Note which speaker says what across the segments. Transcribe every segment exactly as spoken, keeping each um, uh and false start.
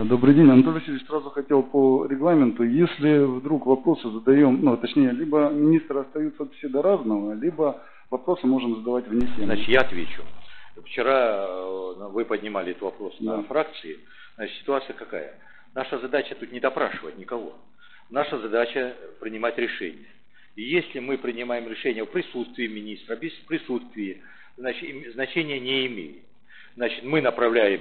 Speaker 1: Добрый день, Анатолий Васильевич. Сразу хотел по регламенту, если вдруг вопросы задаем, ну, точнее, либо министры остаются от всего до разного, либо вопросы можем задавать вне темы.
Speaker 2: Значит, я отвечу. Вчера вы поднимали этот вопрос да. на фракции. Значит, ситуация какая? Наша задача тут не допрашивать никого. Наша задача принимать решения. И если мы принимаем решение в присутствии министра, без присутствия, значит, значения не имеет. Значит, мы направляем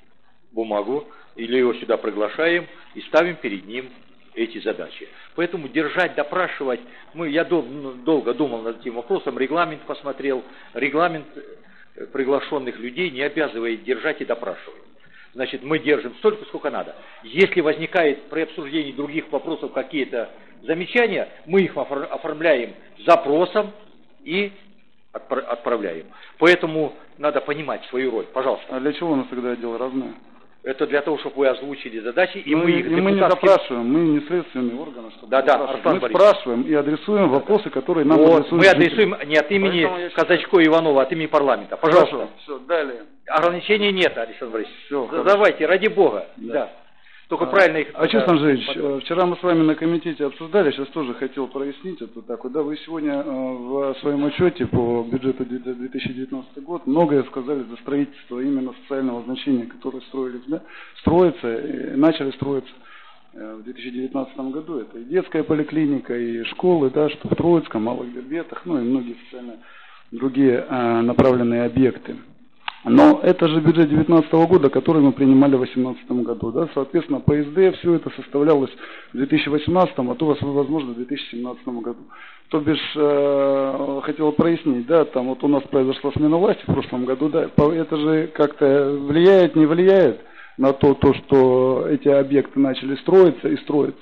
Speaker 2: бумагу или его сюда приглашаем и ставим перед ним эти задачи. Поэтому держать, допрашивать, мы, я дол, долго думал над этим вопросом, регламент посмотрел, регламент приглашенных людей не обязывает держать и допрашивать. Значит, мы держим столько, сколько надо. Если возникает при обсуждении других вопросов какие-то замечания, мы их оформляем запросом и отправляем. Поэтому надо понимать свою роль. Пожалуйста.
Speaker 1: А для чего у нас тогда отдел разное?
Speaker 2: Это для того, чтобы вы озвучили задачи, и
Speaker 1: мы,
Speaker 2: мы их
Speaker 1: и мы не допрашиваем, мы не следственные органы, чтобы
Speaker 2: да, да, Арслан
Speaker 1: мы
Speaker 2: Борисович.
Speaker 1: спрашиваем и адресуем вопросы, которые нам
Speaker 2: вот,
Speaker 1: адресуют
Speaker 2: мы адресуем жители. Не от имени Казачко и Иванова, а от имени парламента. Пожалуйста.
Speaker 1: Хорошо, все, далее.
Speaker 2: Ограничений нет, Александр Борисович.
Speaker 1: Все,
Speaker 2: задавайте, ради Бога. Да. Да. Только а, правильно их...
Speaker 1: Отец Анжеевич, потом. Вчера мы с вами на комитете обсуждали, сейчас тоже хотел прояснить это так. Да, вы сегодня в своем отчете по бюджету две тысячи девятнадцатый год многое сказали за строительство именно социального значения, которое строились, да, строятся, и начали строиться в две тысячи девятнадцатом году. Это и детская поликлиника, и школы, да, что в Троицком, Малых Бербетах, ну и многие социально другие а, направленные объекты. Но это же бюджет две тысячи девятнадцатого года, который мы принимали в две тысячи восемнадцатом году. Да? Соответственно, по эс дэ все это составлялось в две тысячи восемнадцатом, а то, возможно, в две тысячи семнадцатом году. То бишь, э, хотел прояснить, да, там вот у нас произошла смена власти в прошлом году, да, это же как-то влияет, не влияет на то, то, что эти объекты начали строиться и строиться.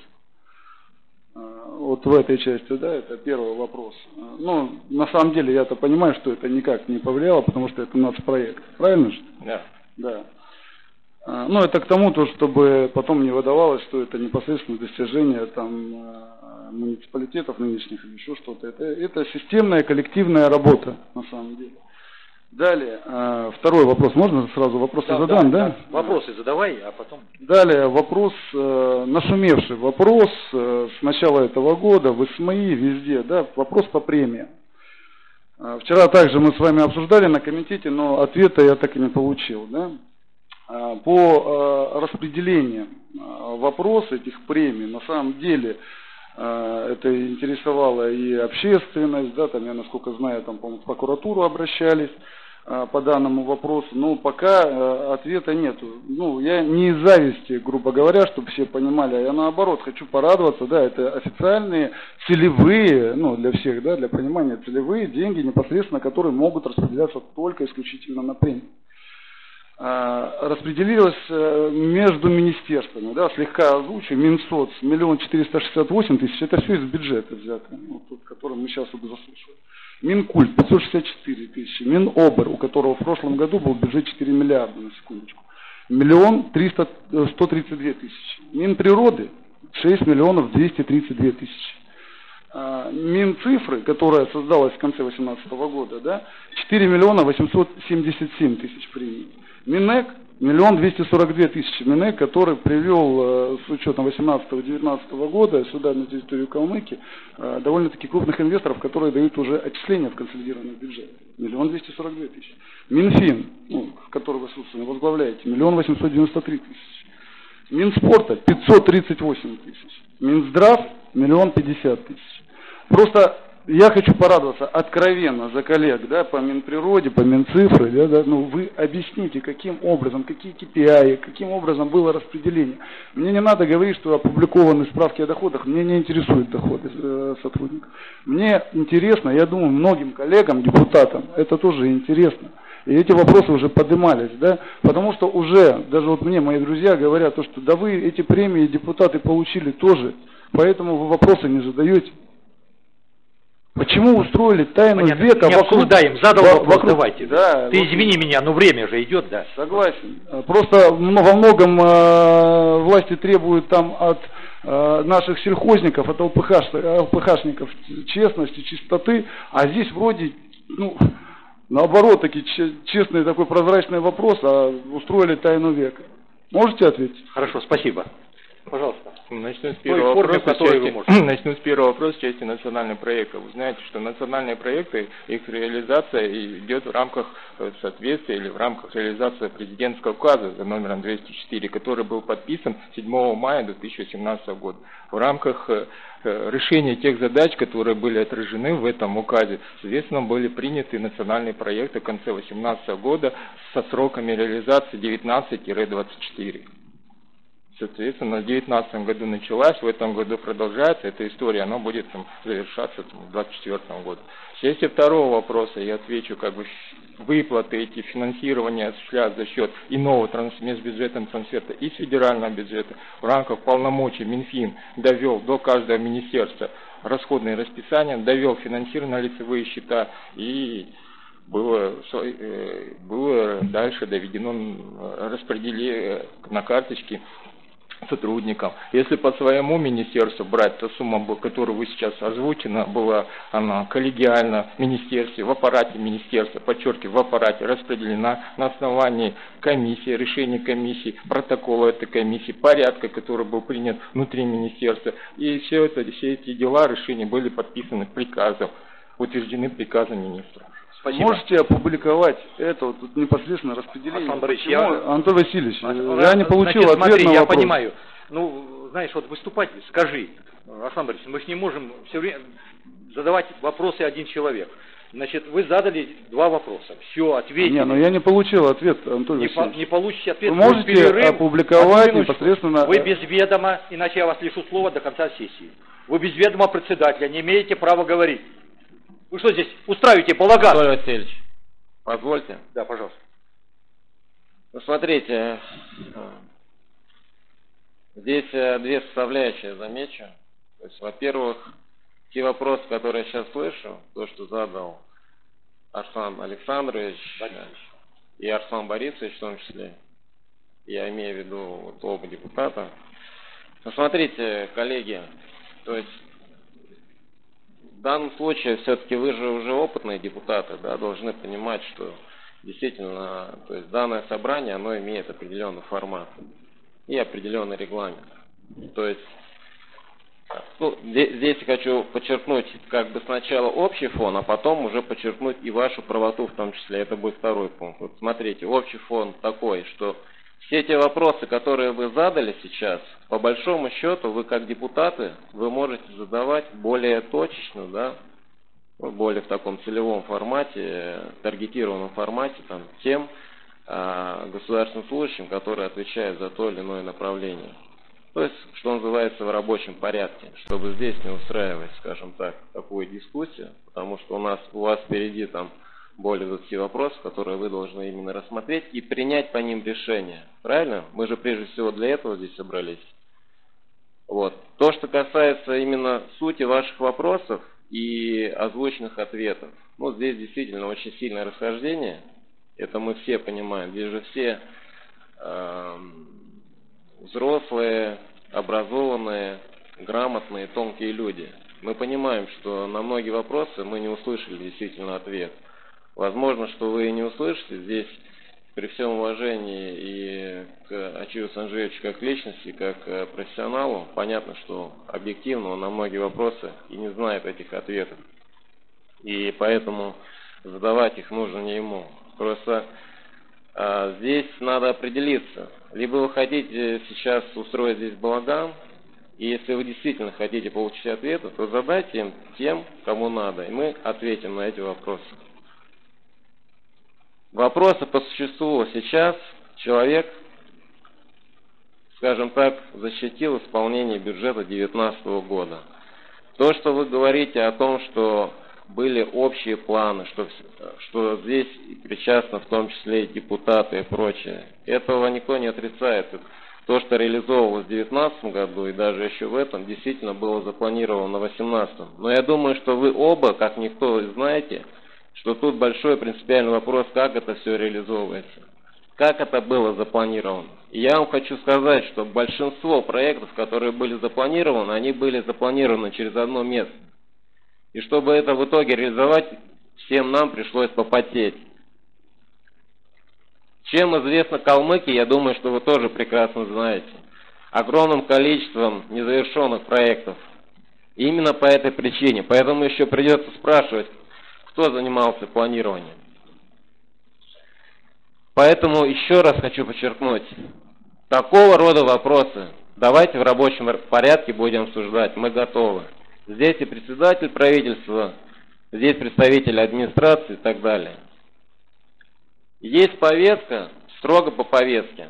Speaker 1: Вот в этой части, да, это первый вопрос. Ну, на самом деле, я-то понимаю, что это никак не повлияло, потому что это нацпроект. Правильно же?
Speaker 2: Да.
Speaker 1: Да. Ну, это к тому, то, чтобы потом не выдавалось, что это непосредственно достижение там муниципалитетов нынешних или еще что-то. Это, это системная коллективная работа, на самом деле. Далее, второй вопрос. Можно сразу вопросы да, задам, да, да? да?
Speaker 2: Вопросы задавай, а потом...
Speaker 1: Далее, вопрос, нашумевший вопрос с начала этого года в СМИ, везде, да, вопрос по премиям. Вчера также мы с вами обсуждали на комитете, но ответа я так и не получил, да? По распределению вопроса этих премий, на самом деле, это интересовало и общественность, да, там, я насколько знаю, там, по-моему, в прокуратуру обращались по данному вопросу, но пока ответа нет. Ну, я не из зависти, грубо говоря, чтобы все понимали, а я наоборот хочу порадоваться, да, это официальные, целевые, ну, для всех, да, для понимания, целевые деньги непосредственно, которые могут распределяться только исключительно на премии. Распределилось между министерствами, да, слегка озвучу, Минсоц миллион четыреста шестьдесят восемь тысяч, это все из бюджета взято, вот, тот, который мы сейчас вот заслушиваем. Минкульт пятьсот шестьдесят четыре тысячи, Минобр, у которого в прошлом году был бюджет четыре миллиарда, на секундочку, миллион триста, сто тридцать две тысячи. Минприроды шесть миллионов двести тридцать две тысячи. Минцифры, которая создалась в конце две тысячи восемнадцатого года, да, четыре миллиона восемьсот семьдесят семь тысяч премий. Минэк миллион двести сорок две тысячи. Минэк, который привел с учетом восемнадцатого-девятнадцатого года сюда на территорию Калмыкии довольно-таки крупных инвесторов, которые дают уже отчисления в консолидированный бюджет. миллион двести сорок две тысячи. Минфин, ну, который вы, собственно, возглавляете, миллион восемьсот девяносто три тысячи. Минспорта пятьсот тридцать восемь тысяч. Минздрав миллион пятьдесят тысяч. Просто я хочу порадоваться откровенно за коллег, да, по Минприроде, по Минцифры, да, да, ну, вы объясните, каким образом, какие кей пи ай, каким образом было распределение. Мне не надо говорить, что опубликованы справки о доходах, мне не интересуют доходы э, сотрудников. Мне интересно, я думаю, многим коллегам, депутатам, это тоже интересно. И эти вопросы уже поднимались, да, потому что уже, даже вот мне мои друзья говорят, то, что да вы эти премии депутаты получили тоже, поэтому вы вопросы не задаете. Почему устроили тайну
Speaker 2: Понятно.
Speaker 1: века
Speaker 2: не
Speaker 1: вокруг...
Speaker 2: обсуждаем, задал
Speaker 1: во,
Speaker 2: вопрос,
Speaker 1: вокруг...
Speaker 2: давайте.
Speaker 1: Да,
Speaker 2: Ты
Speaker 1: вот...
Speaker 2: извини меня, но время же идет, да.
Speaker 1: Согласен. Просто во многом э, власти требуют там от э, наших сельхозников, от эл пэ ха-шников честности, чистоты, а здесь вроде, ну, наоборот, таки честный такой прозрачный вопрос, а устроили тайну века. Можете ответить?
Speaker 2: Хорошо, спасибо. Пожалуйста.
Speaker 3: Начну с
Speaker 2: Той
Speaker 3: первого
Speaker 2: форме,
Speaker 3: вопроса,
Speaker 2: в которой вы
Speaker 3: части,
Speaker 2: можете.
Speaker 3: начну с первого вопроса части национальных проектов. Вы знаете, что национальные проекты, их реализация идет в рамках соответствия или в рамках реализации президентского указа за номером двести четыре, который был подписан седьмого мая две тысячи семнадцатого года. В рамках решения тех задач, которые были отражены в этом указе, соответственно, были приняты национальные проекты в конце две тысячи восемнадцатого года со сроками реализации девятнадцать двадцать четыре. Соответственно, в две тысячи девятнадцатом году началась, в этом году продолжается эта история, она будет там, завершаться там, в две тысячи двадцать четвёртом году. В части второго вопроса я отвечу, как бы выплаты эти, финансирование осуществляются за счет иного транс, межбюджетного трансферта из федерального бюджета. В рамках полномочий Минфин довел до каждого министерства расходные расписания, довел финансирование на лицевые счета и было, было дальше доведено распределение на карточки сотрудникам. Если по своему министерству брать, то сумма, которую вы сейчас озвучена, была она коллегиально в министерстве, в аппарате министерства, подчеркиваю, в аппарате распределена на основании комиссии, решения комиссии, протокола этой комиссии, порядка, который был принят внутри министерства. И все, это, все эти дела, решения были подписаны приказом, утверждены приказом министра.
Speaker 2: Спасибо.
Speaker 1: Можете опубликовать это вот, тут непосредственно распределение?
Speaker 2: Александр Борисович,
Speaker 1: Почему,
Speaker 2: я...
Speaker 1: Антон Васильевич,
Speaker 2: Значит,
Speaker 1: я не получил
Speaker 2: значит,
Speaker 1: ответ
Speaker 2: смотри,
Speaker 1: на
Speaker 2: я
Speaker 1: вопрос.
Speaker 2: понимаю. Ну, знаешь, вот выступать, скажи, Александр Борисович, мы же не можем все время задавать вопросы один человек. Значит, вы задали два вопроса. Все, ответили.
Speaker 1: Не, но я не получил ответ, Антон
Speaker 2: не,
Speaker 1: Васильевич.
Speaker 2: по, не получите ответ.
Speaker 1: Вы можете
Speaker 2: перерыв,
Speaker 1: опубликовать непосредственно...
Speaker 2: Вы без ведома, иначе я вас лишу слова до конца сессии. Вы без ведома председателя, не имеете права говорить. Вы что здесь устраиваете балаган?
Speaker 4: Анатолий Васильевич, позвольте.
Speaker 2: Да, пожалуйста.
Speaker 4: Ну, смотрите, здесь две составляющие замечу. То есть, во-первых, те вопросы, которые я сейчас слышу, то, что задал Арслан Александрович и Арслан Борисович в том числе, я имею в виду вот, оба депутата. Ну, смотрите, коллеги, то есть в данном случае все-таки вы же уже опытные депутаты, да, должны понимать, что действительно, то есть данное собрание, оно имеет определенный формат и определенный регламент. То есть, ну, здесь, здесь я хочу подчеркнуть как бы сначала общий фон, а потом уже подчеркнуть и вашу правоту в том числе. Это будет второй пункт. Вот смотрите, общий фон такой, что все те вопросы, которые вы задали сейчас, по большому счету, вы как депутаты, вы можете задавать более точечно, да, более в таком целевом формате, таргетированном формате, там, тем э, государственным служащим, которые отвечают за то или иное направление. То есть, что называется, в рабочем порядке, чтобы здесь не устраивать, скажем так, такую дискуссию, потому что у нас, у вас впереди там более двадцати вопросов, которые вы должны именно рассмотреть и принять по ним решение. Правильно? Мы же прежде всего для этого здесь собрались. Вот. То, что касается именно сути ваших вопросов и озвученных ответов, ну, здесь действительно очень сильное расхождение. Это мы все понимаем. Здесь же все э, взрослые, образованные, грамотные, тонкие люди. Мы понимаем, что на многие вопросы мы не услышали действительно ответ. Возможно, что вы и не услышите. Здесь, при всем уважении и к Ачиру Санжеевичу как личности, как к профессионалу, понятно, что объективно он на многие вопросы и не знает этих ответов. И поэтому задавать их нужно не ему. Просто а, здесь надо определиться. Либо вы хотите сейчас устроить здесь балаган, и если вы действительно хотите получить ответы, то задайте им тем, кому надо, и мы ответим на эти вопросы. Вопросы по существу. Сейчас человек, скажем так, защитил исполнение бюджета две тысячи девятнадцатого года. То, что вы говорите о том, что были общие планы, что, что здесь причастны в том числе и депутаты и прочее, этого никто не отрицает. То, что реализовывалось в две тысячи девятнадцатом году и даже еще в этом, действительно было запланировано на две тысячи восемнадцатом. Но я думаю, что вы оба, как никто, знаете, что тут большой принципиальный вопрос, как это все реализовывается, как это было запланировано. И я вам хочу сказать, что большинство проектов, которые были запланированы, они были запланированы через одно место. И чтобы это в итоге реализовать, всем нам пришлось попотеть. Чем известна Калмыкия, я думаю, что вы тоже прекрасно знаете. Огромным количеством незавершенных проектов. И именно по этой причине. Поэтому еще придется спрашивать, кто занимался планированием. Поэтому еще раз хочу подчеркнуть, такого рода вопросы давайте в рабочем порядке будем обсуждать, мы готовы. Здесь и председатель правительства, здесь представители администрации и так далее. Есть повестка, строго по повестке.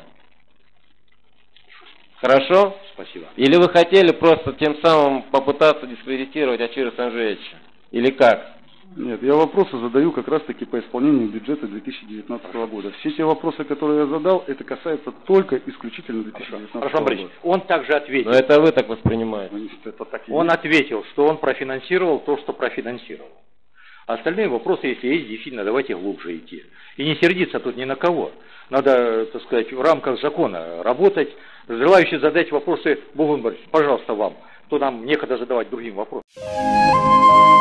Speaker 4: Хорошо?
Speaker 2: Спасибо.
Speaker 4: Или вы хотели просто тем самым попытаться дискредитировать Ачира Санжевича? Или как?
Speaker 1: Нет, я вопросы задаю как раз-таки по исполнению бюджета две тысячи девятнадцатого года. Все те вопросы, которые я задал, это касается только исключительно две тысячи девятнадцатого
Speaker 2: Хорошо,
Speaker 1: года.
Speaker 2: Борис, он также ответил.
Speaker 4: Но это вы так воспринимаете.
Speaker 1: Это так и
Speaker 2: Он
Speaker 1: есть.
Speaker 2: ответил, что он профинансировал то, что профинансировал. А остальные вопросы, если есть, действительно, давайте глубже идти. И не сердиться тут ни на кого. Надо, так сказать, в рамках закона работать. Желающие задать вопросы, Бугун Борисович, пожалуйста, вам. То нам некогда задавать другим вопросы.